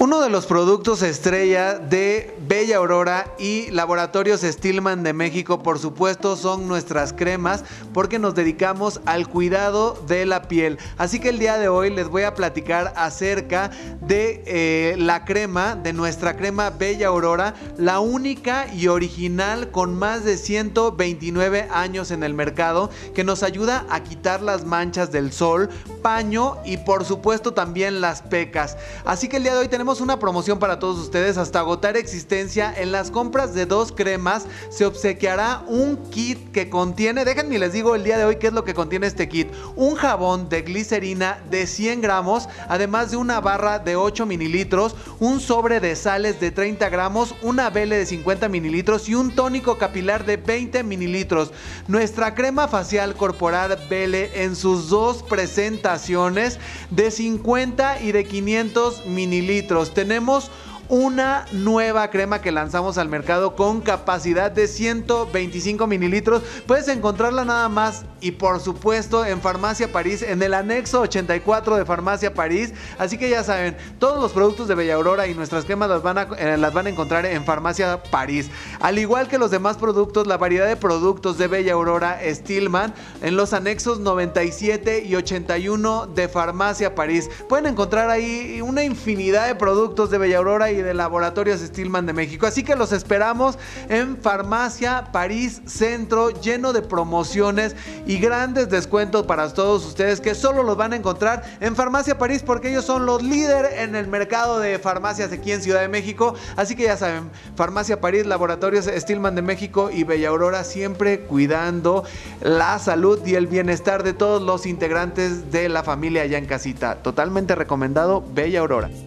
Uno de los productos estrella de Bella Aurora y Laboratorios Stillman de México, por supuesto, son nuestras cremas, porque nos dedicamos al cuidado de la piel. Así que el día de hoy les voy a platicar acerca de la crema, de nuestra crema Bella Aurora, la única y original con más de 129 años en el mercado, que nos ayuda a quitar las manchas del sol, paño y por supuesto también las pecas. Así que el día de hoy tenemos una promoción para todos ustedes hasta agotar existencia. En las compras de 2 cremas se obsequiará un kit que contiene, déjenme les digo el día de hoy qué es lo que contiene este kit: un jabón de glicerina de 100 gramos, además de una barra de 8 mililitros, un sobre de sales de 30 gramos, una vele de 50 mililitros y un tónico capilar de 20 mililitros. Nuestra crema facial corporal Vele en sus 2 presentaciones de 50 y de 500 mililitros. Tenemos una nueva crema que lanzamos al mercado con capacidad de 125 mililitros. Puedes encontrarla nada más y por supuesto en Farmacia París, en el anexo 84 de Farmacia París. Así que ya saben, todos los productos de Bella Aurora y nuestras cremas las van a encontrar en Farmacia París. Al igual que los demás productos, la variedad de productos de Bella Aurora Stillman en los anexos 97 y 81 de Farmacia París. Pueden encontrar ahí una infinidad de productos de Bella Aurora y de Laboratorios Stillman de México. Así que los esperamos en Farmacia París Centro, lleno de promociones y grandes descuentos para todos ustedes, que solo los van a encontrar en Farmacia París, porque ellos son los líderes en el mercado de farmacias aquí en Ciudad de México. Así que ya saben, Farmacia París, Laboratorios Stillman de México y Bella Aurora, siempre cuidando la salud y el bienestar de todos los integrantes de la familia allá en casita. Totalmente recomendado Bella Aurora.